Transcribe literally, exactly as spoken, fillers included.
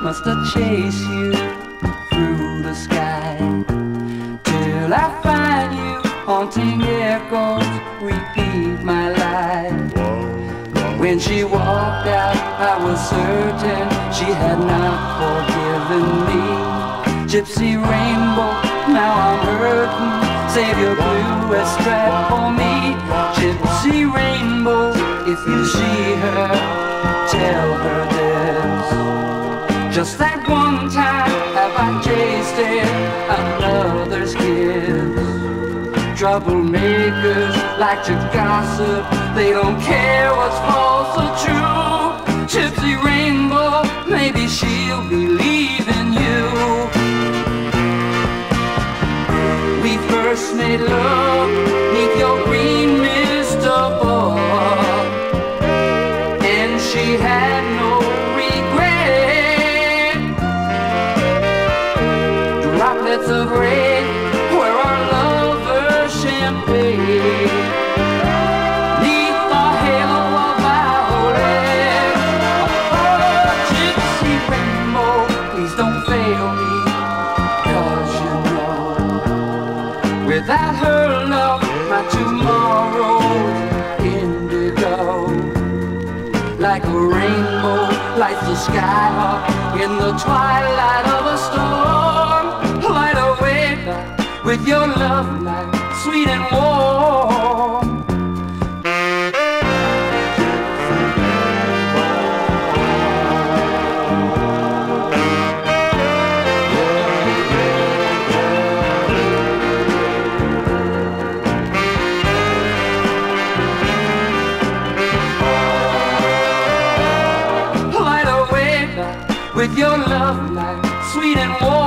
must I chase you through the sky till I find you. Haunting echoes repeat my life. When she walked out, I was certain she had not forgiven me. Gypsy rainbow, now I'm hurting. Save your bluest strap for me. Gypsy rainbow, if you see her, tell her this. Just that one time have I tasted another's kiss. Troublemakers like to gossip, they don't care what's false or true. Gypsy rainbow, maybe she'll believe in you. We first made love neath your green mist above, and she had no regret. Droplets of rain were our lovers' champagne, neath the halo of violet. Oh, Gypsy rainbow, please don't fail me, 'cause you know without her love, my tomorrow's indigo. Like a rainbow lights the sky up in the twilight of a storm. Light away with your love light, sweet and warm. With your love light, sweet and warm.